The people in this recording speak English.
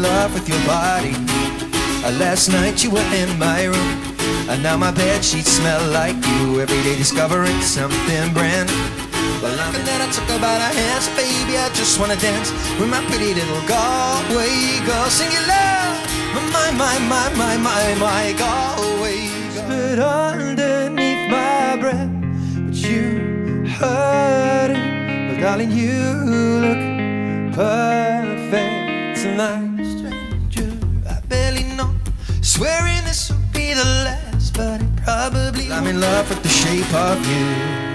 love with your body. Last night you were in my room, and now my bedsheets smell like you. Every day discovering something brand new. Well, I'm that I took about our hands, baby, I just wanna dance with my pretty little Galway girl. Sing your love, my Galway girl. Spit underneath my breath, but you heard it. Well, darling, you look perfect tonight. Stranger, I barely know, swearing this will be the last, but it probably I'm in love with the shape of you.